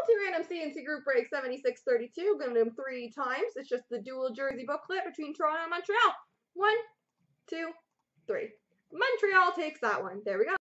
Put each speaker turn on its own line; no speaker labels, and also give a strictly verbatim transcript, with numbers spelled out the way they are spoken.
Multi Random C and C Group Break seventy-six thirty-two. Giving them three times. It's just the dual jersey booklet between Toronto and Montreal. One, two, three. Montreal takes that one. There we go.